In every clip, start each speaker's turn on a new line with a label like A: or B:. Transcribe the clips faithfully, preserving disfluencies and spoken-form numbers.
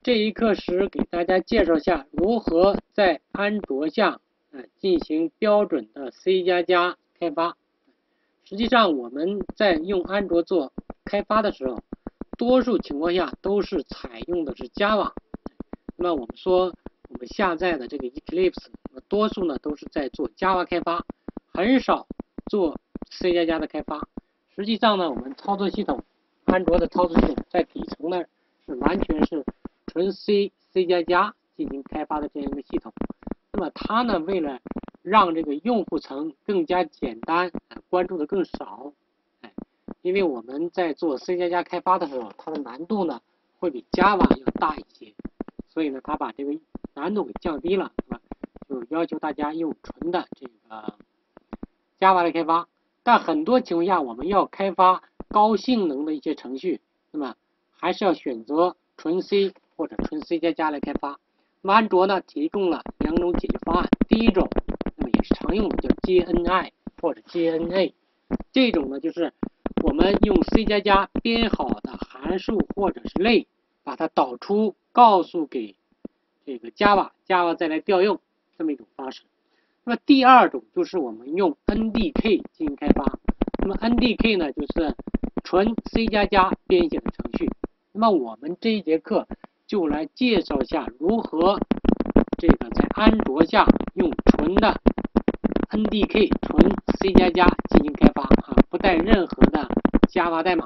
A: 这一课时给大家介绍下如何在安卓下呃进行标准的 C 加加开发。实际上我们在用安卓做开发的时候，多数情况下都是采用的是 Java。那么我们说我们下载的这个 Eclipse， 多数呢都是在做 Java 开发，很少做 C 加加的开发。实际上呢，我们操作系统，安卓的操作系统在底层呢是完全是纯 C、C 加加进行开发的这样一个系统。那么它呢，为了让这个用户层更加简单，关注的更少，哎，因为我们在做 C 加加开发的时候，它的难度呢会比 Java 要大一些，所以呢，它把这个难度给降低了，是吧？就要求大家用纯的这个 Java 来开发。但很多情况下，我们要开发高性能的一些程序，那么还是要选择纯 C 或者纯 C 加加来开发。那么安卓呢提供了两种解决方案，第一种那么也是常用的，叫 J N I 或者 J N A， 这种呢就是我们用 C 加加编好的函数或者是类，把它导出告诉给这个 Java，Java 再来调用，这么一种方式。那么第二种就是我们用 N D K 进行开发。那么 N D K 呢，就是纯 C 加加编写的程序。那么我们这一节课就来介绍一下如何这个在安卓下用纯的 N D K 纯 C 加加进行开发啊，不带任何的 Java 代码。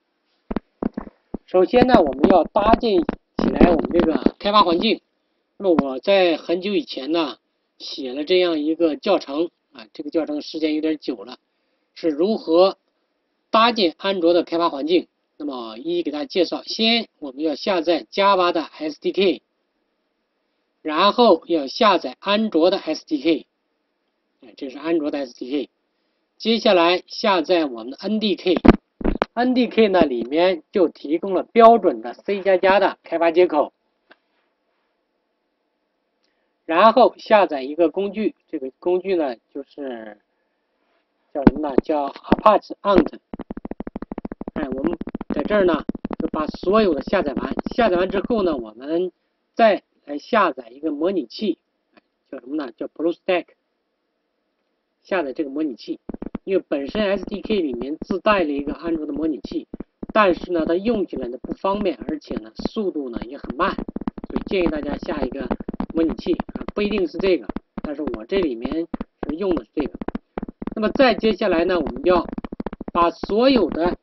A: 首先呢，我们要搭建起来我们这个开发环境。那么我在很久以前呢，写了这样一个教程啊，这个教程时间有点久了，是如何搭建安卓的开发环境。那么一一给大家介绍，先我们要下载 Java 的 S D K， 然后要下载安卓的 S D K， 这是安卓的 S D K， 接下来下载我们的 N D K，N D K 呢里面就提供了标准的 C 加加的开发接口，然后下载一个工具，这个工具呢就是叫什么呢？叫 Apache Ant。哎，我们在这儿呢就把所有的下载完，下载完之后呢，我们再来下载一个模拟器，叫什么呢？叫 BlueStack。下载这个模拟器，因为本身 S D K 里面自带了一个安卓的模拟器，但是呢，它用起来呢不方便，而且呢速度呢也很慢，所以建议大家下一个模拟器啊，不一定是这个，但是我这里面是用的是这个。那么再接下来呢，我们要把所有的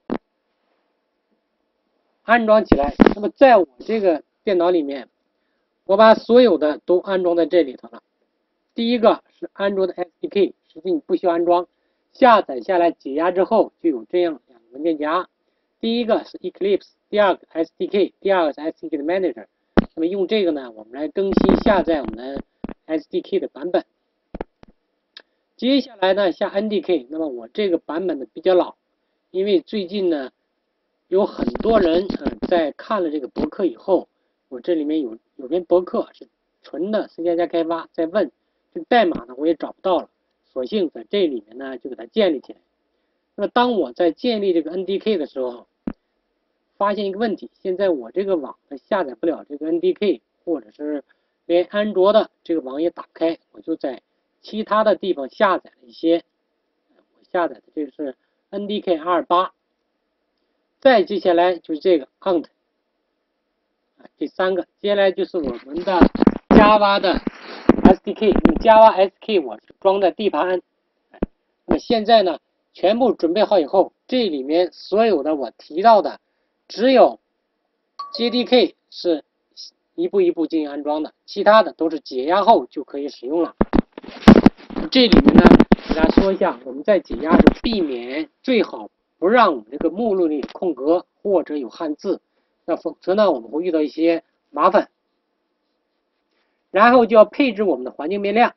A: 安装起来。那么在我这个电脑里面，我把所有的都安装在这里头了。第一个是安卓的 S D K， 实际你不需要安装，下载下来解压之后就有这样两个文件夹。第一个是 Eclipse， 第二个 S D K， 第二个是 S D K 的 Manager。那么用这个呢，我们来更新下载我们的 S D K 的版本。接下来呢，下 N D K， 那么我这个版本呢比较老，因为最近呢有很多人嗯在看了这个博客以后，我这里面有有篇博客是纯的 C 加加开发，在问这个代码呢我也找不到了，索性在这里面呢就给它建立起来。那么当我在建立这个 N D K 的时候，发现一个问题，现在我这个网它下载不了这个 N D K， 或者是连安卓的这个网页打开，我就在其他的地方下载了一些，我下载的这个是 N D K 二十八， 再接下来就是这个 Ant， 这三个，接下来就是我们的 Java 的 S D K， 用 Java S D K 我是装在 D 盘。那么现在呢，全部准备好以后，这里面所有的我提到的，只有 J D K 是一步一步进行安装的，其他的都是解压后就可以使用了。这里面呢，给大家说一下，我们在解压时避免最好不让我们这个目录里有空格或者有汉字，那否则呢我们会遇到一些麻烦。然后就要配置我们的环境变量。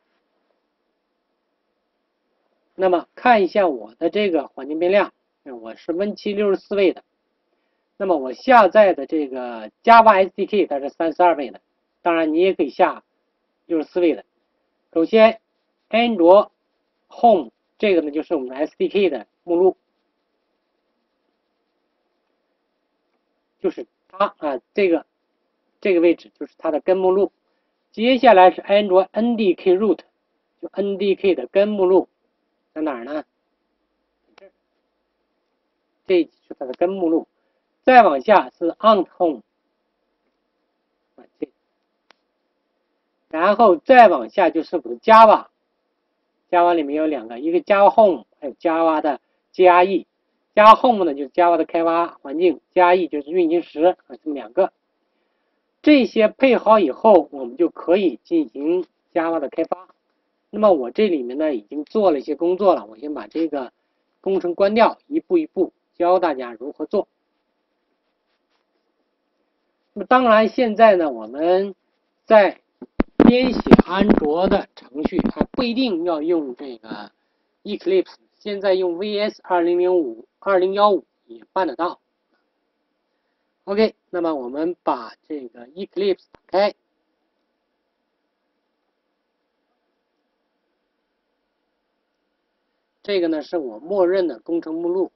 A: 那么看一下我的这个环境变量，我是 Win 七六十四位的。那么我下载的这个 Java S D K 它是三十二位的，当然你也可以下六十四位的。首先，安卓 Home 这个呢就是我们的 S D K 的目录，就是它啊，这个这个位置就是它的根目录。接下来是安卓 N D K root， 就 N D K 的根目录在哪儿呢？这是它的根目录。再往下是 Ant Home， 然后再往下就是我的 Java。Java 里面有两个，一个 Java Home， 还有 Java 的 J E。Java Home 呢就是 Java 的开发环境 ，J E 就是运行时啊，这么两个。这些配好以后，我们就可以进行 Java 的开发。那么我这里面呢已经做了一些工作了，我先把这个工程关掉，一步一步教大家如何做。那么当然，现在呢我们在编写安卓的程序还不一定要用这个 Eclipse， 现在用 V S 二零零五、二零一五也办得到。OK， 那么我们把这个 Eclipse 打开。这个呢是我默认的工程目录。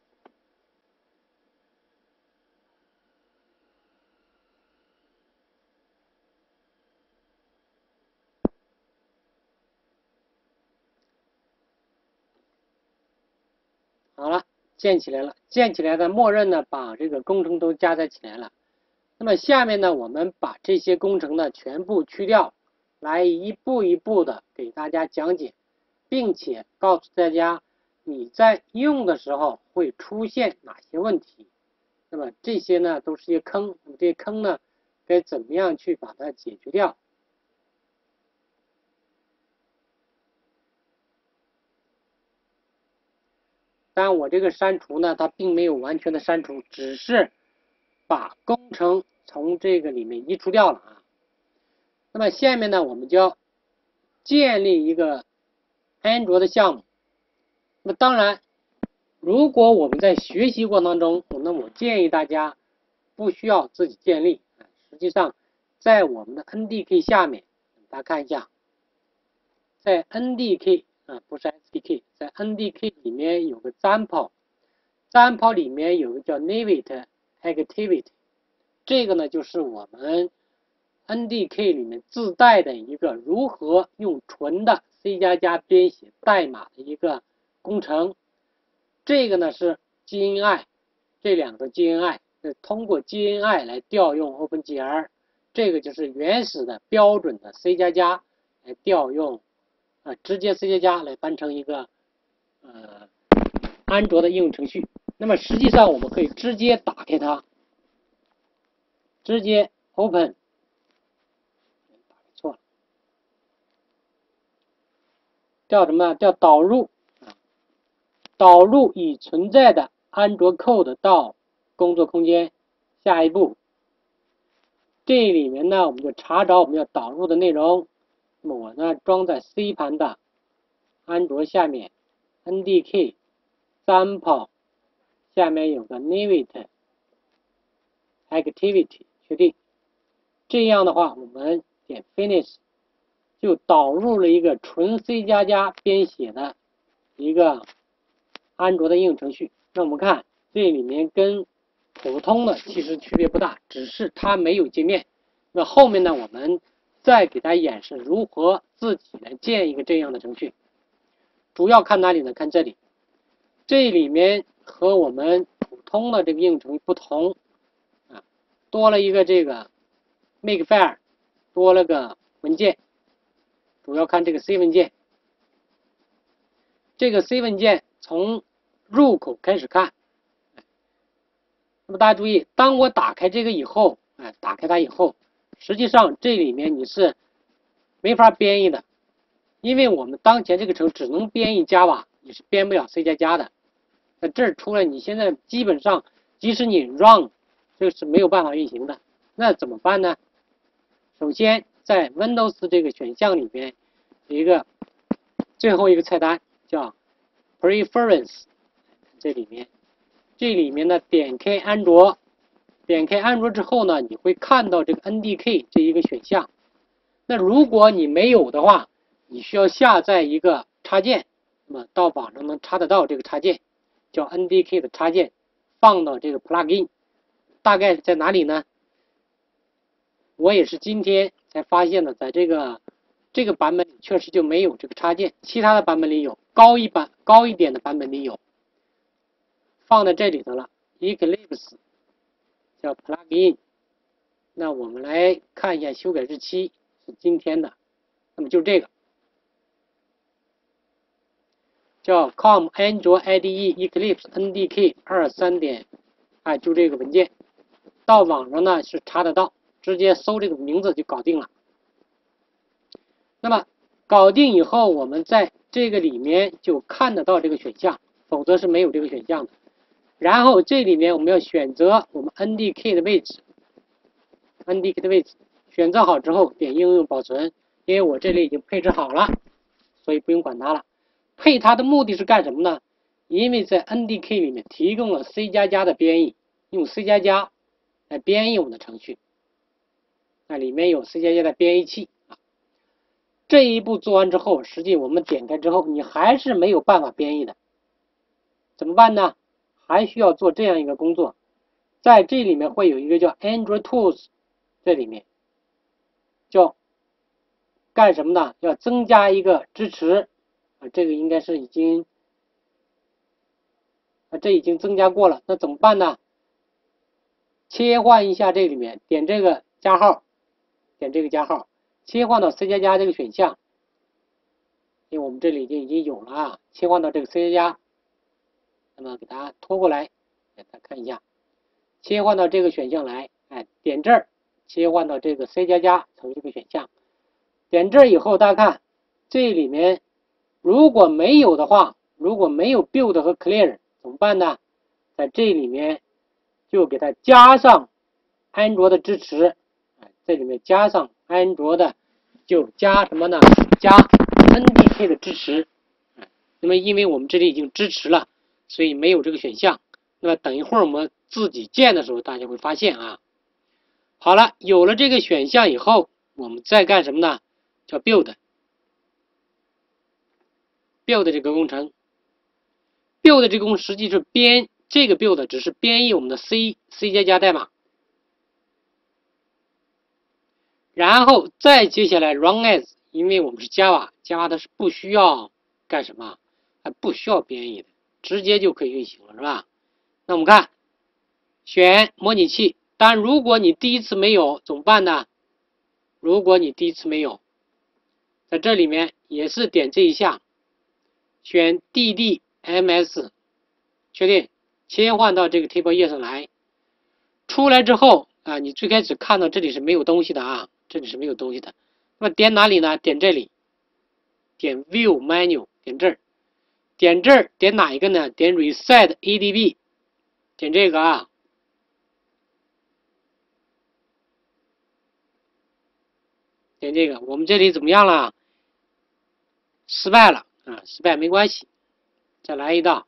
A: 好了，建起来了。建起来的默认呢，把这个工程都加载起来了。那么下面呢，我们把这些工程呢全部去掉，来一步一步的给大家讲解，并且告诉大家你在用的时候会出现哪些问题。那么这些呢都是一些坑，那么这些坑呢该怎么样去把它解决掉？当然我这个删除呢，它并没有完全的删除，只是把工程从这个里面移除掉了啊。那么下面呢，我们就要建立一个安卓的项目。那么当然，如果我们在学习过程当中，那么我建议大家不需要自己建立。实际上，在我们的 N D K 下面，大家看一下，在 N D K 啊，不是 S D K， 在 N D K 里面有个 example，example 里面有个叫 Navigate Activity， 这个呢就是我们 N D K 里面自带的一个如何用纯的 C 加加编写代码的一个工程。这个呢是 G N I， 这两个 G N I 是通过 G N I 来调用 OpenGL， 这个就是原始的标准的 C 加加来调用啊，直接 C 加加来搬成一个呃安卓的应用程序。那么实际上我们可以直接打开它，直接 Open。错了，叫什么？叫导入。导入已存在的安卓 code 到工作空间。下一步，这里面呢，我们就查找我们要导入的内容。那么我呢，装在 C 盘的安卓下面 ，N D K example 下面有个 Navigate Activity， 确定。这样的话，我们点 Finish， 就导入了一个纯 C 加加编写的一个安卓的应用程序。那我们看这里面跟普通的其实区别不大，只是它没有界面。那后面呢，我们再给大家演示如何自己来建一个这样的程序。主要看哪里呢？看这里，这里面和我们普通的这个应用程序不同啊，多了一个这个 Makefile， 多了个文件。主要看这个 C 文件，这个 C 文件从入口开始看。那么大家注意，当我打开这个以后，哎，打开它以后，实际上这里面你是没法编译的，因为我们当前这个程只能编译 Java， 你是编不了 C 加加的。那这儿出来，你现在基本上，即使你 run， 这是没有办法运行的。那怎么办呢？首先，在 Windows 这个选项里边有一个最后一个菜单叫 Preference， 这里面。这里面呢，点开安卓，点开安卓之后呢，你会看到这个 N D K 这一个选项。那如果你没有的话，你需要下载一个插件，那么到网上能查得到这个插件，叫 N D K 的插件，放到这个 plugin， 大概在哪里呢？ 我也是今天才发现的，在这个这个版本里确实就没有这个插件，其他的版本里有，高一版高一点的版本里有，放在这里头了。Eclipse 叫 plugin， 那我们来看一下修改日期是今天的，那么就这个叫 com Android I D E Eclipse N D K 二三点，哎，就这个文件，到网上呢是查得到，直接搜这个名字就搞定了。那么搞定以后，我们在这个里面就看得到这个选项，否则是没有这个选项的。然后这里面我们要选择我们 N D K 的位置 ，N D K 的位置选择好之后，点应用保存，因为我这里已经配置好了，所以不用管它了。配它的目的是干什么呢？因为在 N D K 里面提供了 C 加加的编译，用 C 加加来编译我们的程序，那里面有 C 加加的编译器啊。这一步做完之后，实际我们点开之后，你还是没有办法编译的，怎么办呢？还需要做这样一个工作，在这里面会有一个叫 Android Tools， 这里面叫干什么呢？要增加一个支持啊，这个应该是已经啊，这已经增加过了，那怎么办呢？切换一下这里面，点这个加号，点这个加号，切换到 C 加加这个选项，因为我们这里已经已经有了啊，切换到这个 C 加加，那么给它拖过来，给大家看一下，切换到这个选项来，哎，点这儿，切换到这个 C 加加成为这个选项，点这儿以后，大家看这里面如果没有的话，如果没有 build 和 clear 怎么办呢？在这里面就给它加上安卓的支持，这里面加上安卓的，就加什么呢？加 N D K 的支持。那么因为我们这里已经支持了，所以没有这个选项。那么等一会儿我们自己建的时候，大家会发现啊。好了，有了这个选项以后，我们再干什么呢？叫 build。build 这个工程 ，build 这个工程实际是编这个 build 只是编译我们的 C C 加加代码，然后再接下来 run as， 因为我们是 Java，Java 它是不需要干什么，还不需要编译的，直接就可以运行了，是吧？那我们看，选模拟器，但如果你第一次没有怎么办呢？如果你第一次没有，在这里面也是点这一项，选 D D M S， 确定，切换到这个 table 页上来。出来之后啊，你最开始看到这里是没有东西的啊，这里是没有东西的。那么点哪里呢？点这里，点 View Menu， 点这儿，点这儿，点哪一个呢？点 Reset A D B， 点这个啊。点这个，我们这里怎么样了？失败了啊，失败没关系，再来一道。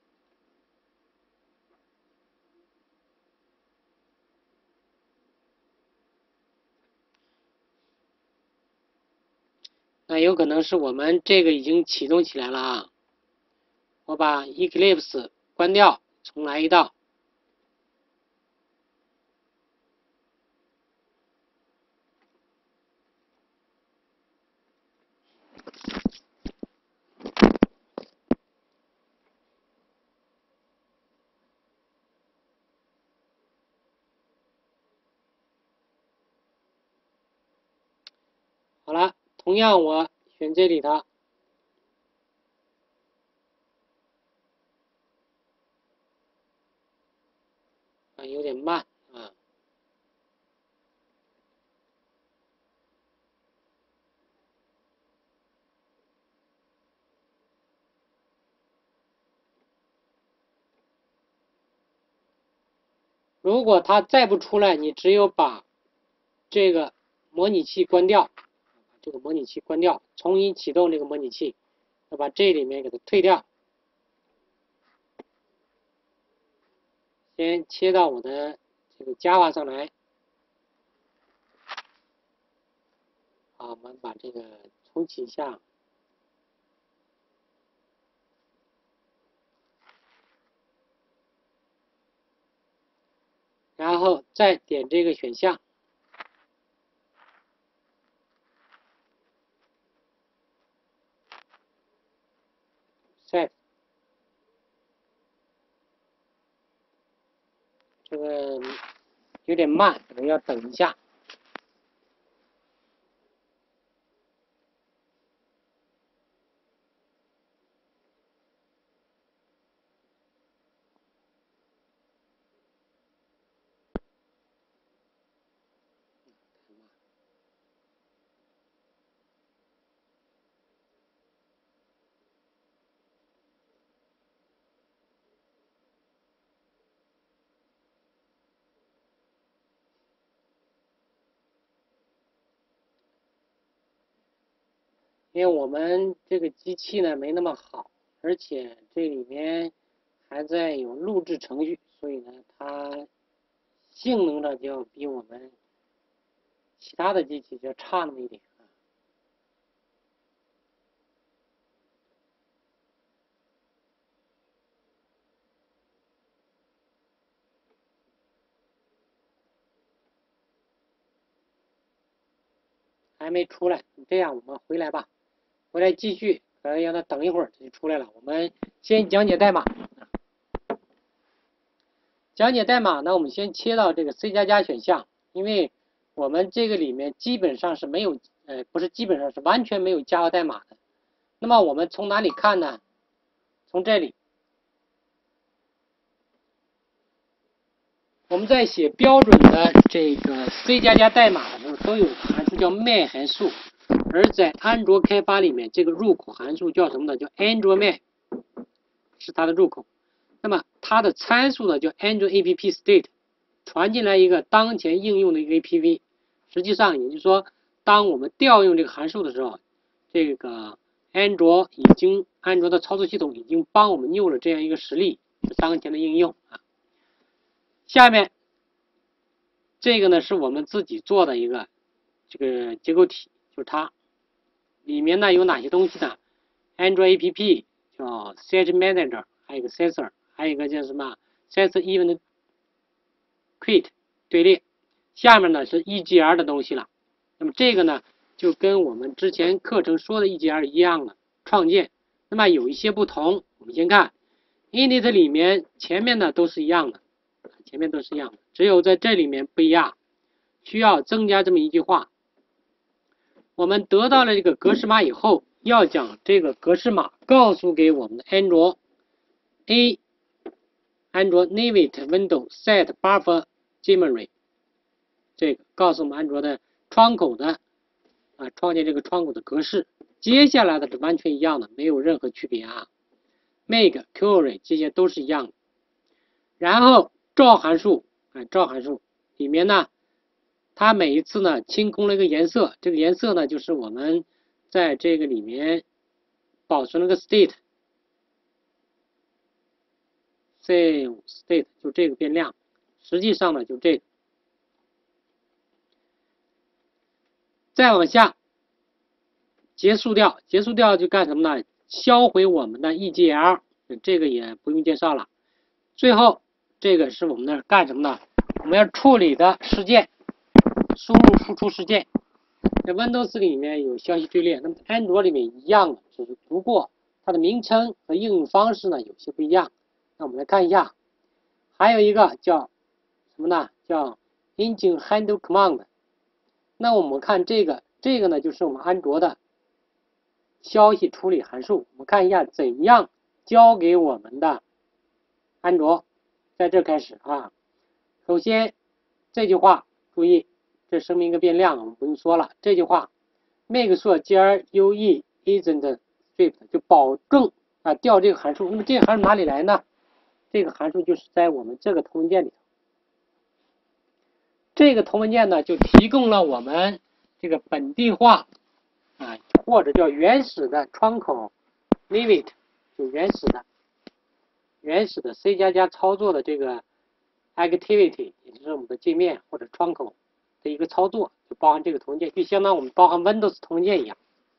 A: 那有可能是我们这个已经启动起来了啊。我把 Eclipse 关掉，重来一道。好了，同样我选这里头，啊，有点慢啊。如果它再不出来，你只有把这个模拟器关掉，这个模拟器关掉，重新启动这个模拟器，要把这里面给它退掉。先切到我的这个 Java 上来。好，我们把这个重启一下。然后再点这个选项， 这个有点慢，可能要等一下。因为我们这个机器呢没那么好，而且这里面还在有录制程序，所以呢它性能上就要比我们其他的机器就要差那么一点啊。还没出来，这样我们回来吧，回来继续，可能让它等一会儿就出来了。我们先讲解代码。讲解代码呢，我们先切到这个 C 加加选项，因为我们这个里面基本上是没有，呃，不是基本上是完全没有 Java 代码的。那么我们从哪里看呢？从这里，我们在写标准的这个 C 加加代码的时候，都有函数叫 main 函数，而在安卓开发里面，这个入口函数叫什么呢？叫 Android main， 是它的入口。那么它的参数呢叫 Android app state， 传进来一个当前应用的一个 A P V。实际上也就是说，当我们调用这个函数的时候，这个安卓已经安卓的操作系统已经帮我们用了这样一个实例，是当前的应用啊。下面这个呢是我们自己做的一个这个结构体，就是它里面呢有哪些东西呢 ？Android A P P 叫 Set Manager， 还有一个 Sensor。还有一个叫什么 Sensor Event Quit 队列，下面呢是 E G R 的东西了。那么这个呢就跟我们之前课程说的 E G R 一样的创建，那么有一些不同。我们先看 Init 里面前面呢都是一样的，前面都是一样的，只有在这里面不一样，需要增加这么一句话。我们得到了这个格式码以后，要将这个格式码告诉给我们的安卓 A。安卓 Navigate Window Set Buffer Memory， 这个告诉我们安卓的窗口的啊创建这个窗口的格式。接下来的是完全一样的，没有任何区别啊。Make Query 这些都是一样的。然后召函数啊，召函数里面呢，它每一次呢清空了一个颜色，这个颜色呢就是我们在这个里面保存了个 state。save state 就这个变量，实际上呢就这个。再往下结束掉，结束掉就干什么呢？销毁我们的 E G L， 这个也不用介绍了。最后这个是我们的干什么呢？我们要处理的事件，输入输出事件。在 Windows 里面有消息队列，那么安卓里面一样的，只是不过它的名称和应用方式呢有些不一样。那我们来看一下。还有一个叫什么呢？叫 Engine Handle Command。那我们看这个，这个呢就是我们安卓的消息处理函数。我们看一下怎样交给我们的安卓。在这开始啊，首先这句话注意，这声明一个变量，我们不用说了。这句话 make sure G R U E isn't stripped， 就保证啊调这个函数。那么这个函数哪里来呢？这个函数就是在我们这个头文件里头，这个头文件呢就提供了我们这个本地化啊，或者叫原始的窗口 Navigate， 就原始的原始的 C 加加操作的这个 activity， 也就是我们的界面或者窗口的一个操作，就包含这个头文件，就相当于我们包含 Windows 头文件一样。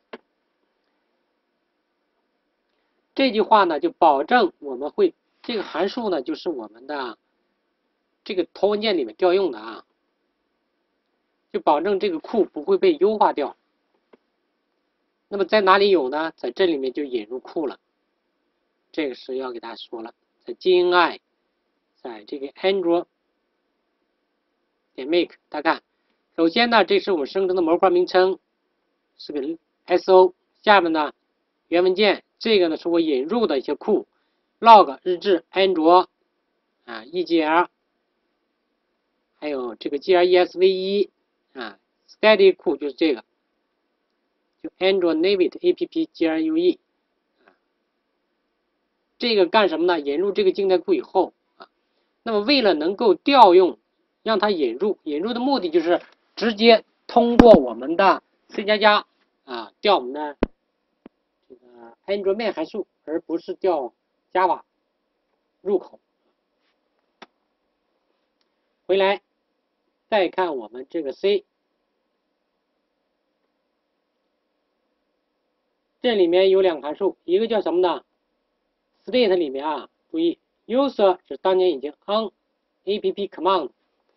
A: 这句话呢就保证我们会这个函数呢就是我们的这个头文件里面调用的啊，就保证这个库不会被优化掉。那么在哪里有呢？在这里面就引入库了，这个是要给大家说了，在 G N I， 在这个 Android 点 make， 大家看，首先呢，这是我们生成的模块名称，是个 S O， 下面呢原文件，这个呢是我引入的一些库 ，log 日志、安卓啊 E G L， 还有这个 G R E S V 一 啊 ，steady 库就是这个，就 Android Native App G R U E。这个干什么呢？引入这个静态库以后啊，那么为了能够调用，让它引入，引入的目的就是直接通过我们的 C 加加啊调我们的这个 Android 面函数，而不是调 Java 入口。回来再看我们这个 C， 这里面有两个函数，一个叫什么呢？ State 里面啊，注意 user 是当年已经 on app command，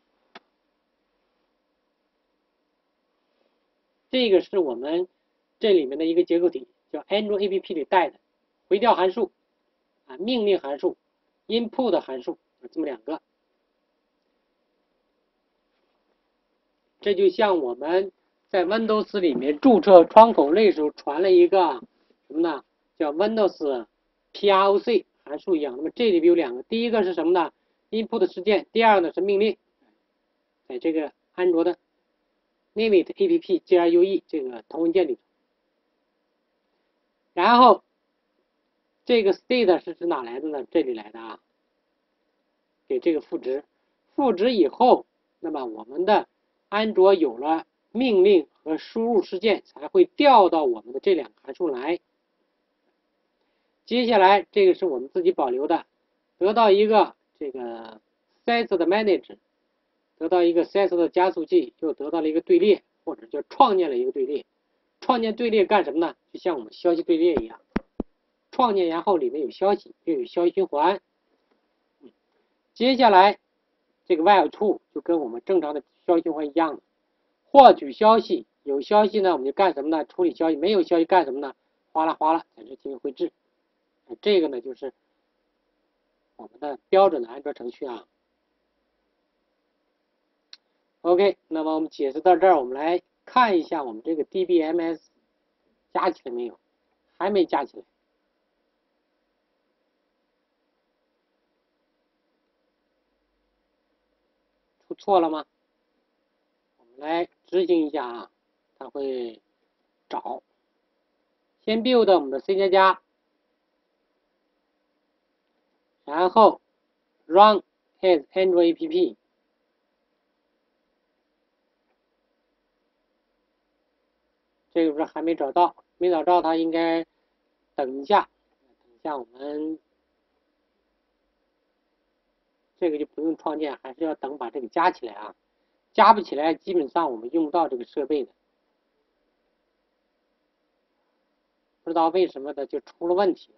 A: 这个是我们这里面的一个结构体，叫 Android App 里带的回调函数啊，命令函数 input 函数这么两个。这就像我们在 Windows 里面注册窗口类时候传了一个什么呢？叫 Windows proc 函数一样。那么这里边有两个，第一个是什么呢 ？input 事件，第二个呢是命令，在这个安卓的 Native App G R U E 这个头文件里。然后这个 state 是指哪来的呢？这里来的啊，给这个赋值，赋值以后，那么我们的安卓有了命令和输入事件，才会调到我们的这两个函数来。接下来这个是我们自己保留的，得到一个这个 set 的 manage， 得到一个 set 的加速器，又得到了一个队列，或者叫创建了一个队列。创建队列干什么呢？就像我们消息队列一样，创建然后里面有消息，又有消息循环。接下来这个 while true 就跟我们正常的消息循环一样的，获取消息，有消息呢我们就干什么呢？处理消息，没有消息干什么呢？哗啦哗啦在这进行绘制。这个呢就是我们的标准的安卓程序啊。OK， 那么我们解释到这儿，我们来看一下我们这个 D B M S 加起来没有？还没加起来。出错了吗？我们来执行一下啊，它会找。先 build 我们的 C 加加，然后 run as Android App。这个是还没找到，没找到，它应该等一下，等一下我们这个就不用创建，还是要等把这个加起来啊，加不起来，基本上我们用不到这个设备的，不知道为什么的就出了问题了。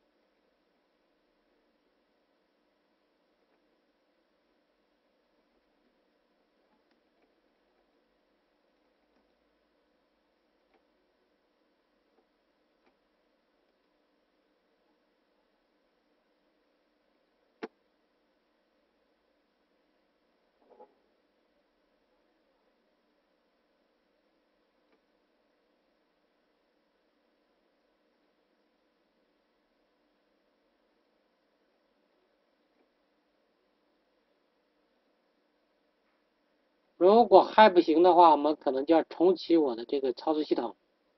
A: 如果还不行的话，我们可能就要重启我的这个操作系统。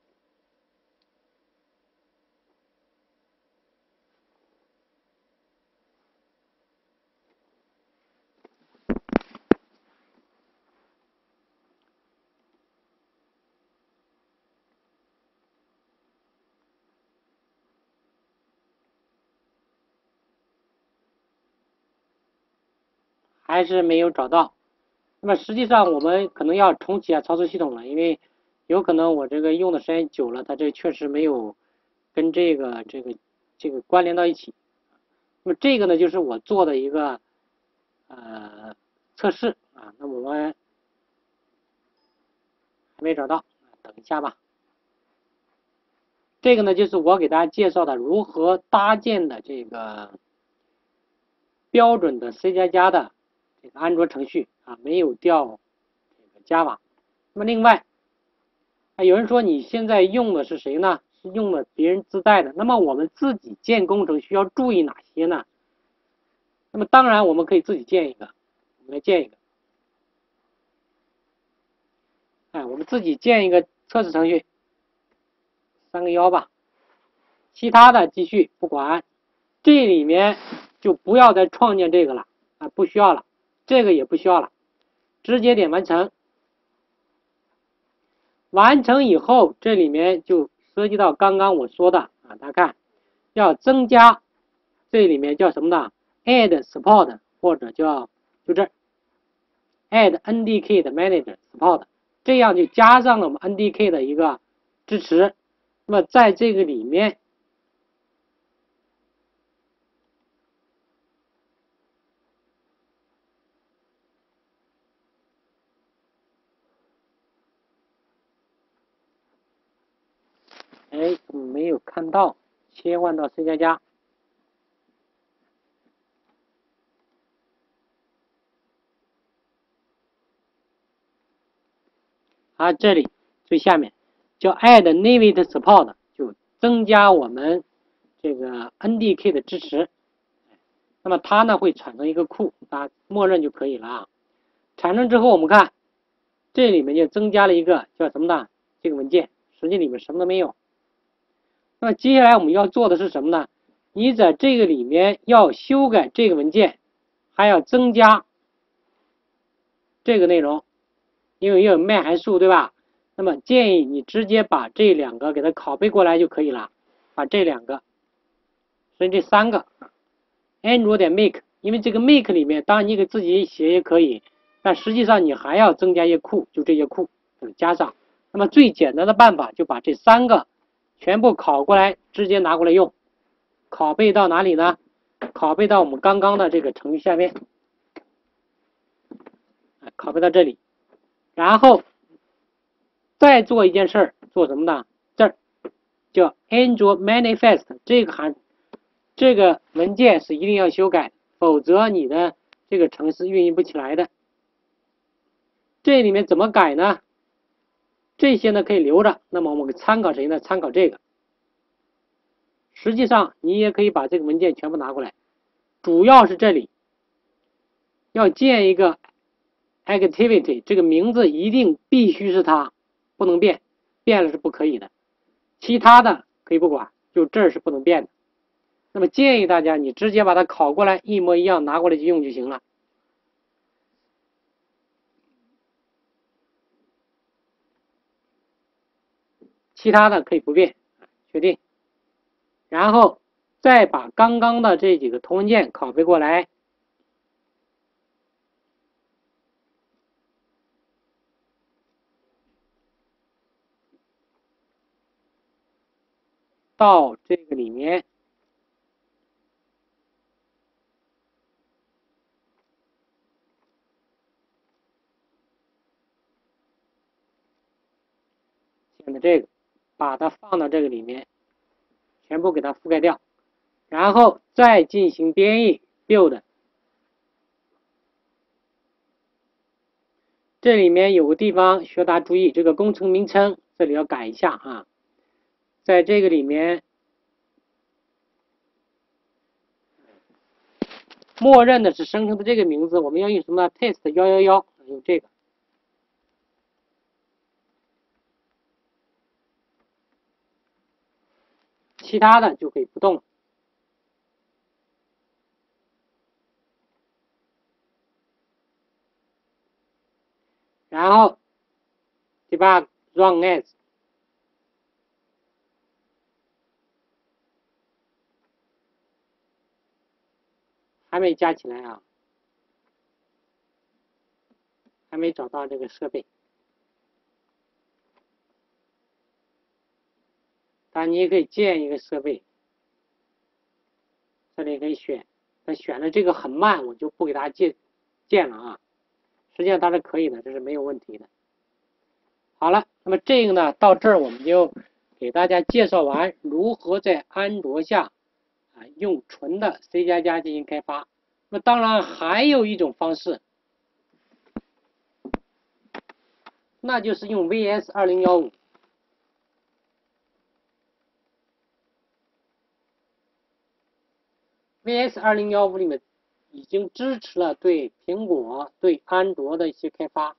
A: 还是没有找到。那么实际上我们可能要重启下操作系统了，因为有可能我这个用的时间久了，它这确实没有跟这个这个这个关联到一起。那么这个呢，就是我做的一个呃测试啊。那我们还没找到，等一下吧。这个呢，就是我给大家介绍的如何搭建的这个标准的 C 加加的这个安卓程序啊。 啊，没有调这个 Java。那么另外，啊，有人说你现在用的是谁呢？是用的别人自带的。那么我们自己建工程需要注意哪些呢？那么当然我们可以自己建一个，我们来建一个。哎，我们自己建一个测试程序，三个幺吧。其他的继续不管，这里面就不要再创建这个了啊，不需要了，这个也不需要了，直接点完成。完成以后，这里面就涉及到刚刚我说的啊，大家看，要增加这里面叫什么呢 ？add support 或者叫就这 add N D K 的 manager support， 这样就加上了我们 N D K 的一个支持。那么在这个里面，哎，怎么没有看到？切换到 C 加加。啊，这里最下面叫 add Navit support， 就增加我们这个 N D K 的支持。那么它呢会产生一个库，大家默认就可以了啊。产生之后，我们看这里面就增加了一个叫什么呢？这个文件，实际里面什么都没有。那么接下来我们要做的是什么呢？你在这个里面要修改这个文件，还要增加这个内容，因为要有卖函数，对吧？那么建议你直接把这两个给它拷贝过来就可以了，把这两个，所以这三个 Android 点 make， 因为这个 make 里面，当然你给自己写也可以，但实际上你还要增加一些库，就这些库加上。那么最简单的办法就把这三个全部拷过来，直接拿过来用，拷贝到哪里呢？拷贝到我们刚刚的这个程序下面，拷贝到这里，然后再做一件事儿，做什么呢？这儿叫 Android manifest， 这个函这个文件是一定要修改，否则你的这个程式运营不起来的。这里面怎么改呢？这些呢可以留着，那么我们参考谁呢？参考这个。实际上你也可以把这个文件全部拿过来，主要是这里要建一个 activity， 这个名字一定必须是它，不能变，变了是不可以的。其他的可以不管，就这儿是不能变的。那么建议大家你直接把它拷过来，一模一样拿过来就用就行了。其他的可以不变，确定。然后再把刚刚的这几个图文件拷贝过来，到这个里面，现在这个把它放到这个里面，全部给它覆盖掉，然后再进行编译 build。这里面有个地方需要大家注意，这个工程名称这里要改一下啊，在这个里面默认的是生成的这个名字，我们要用什么 test 一一一，用这个。其他的就可以不动了。然后 debug run as， 还没加起来啊，还没找到这个设备。当然你也可以建一个设备，这里可以选，但选的这个很慢，我就不给大家建建了啊。实际上它是可以的，这是没有问题的。好了，那么这个呢，到这儿我们就给大家介绍完如何在安卓下啊用纯的 C 加加进行开发。那么当然还有一种方式， 那就是用 V S 二零一五。V S 二零一五里面已经支持了对苹果、对安卓的一些开发。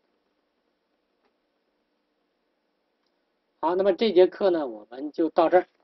A: 好，那么这节课呢，我们就到这儿。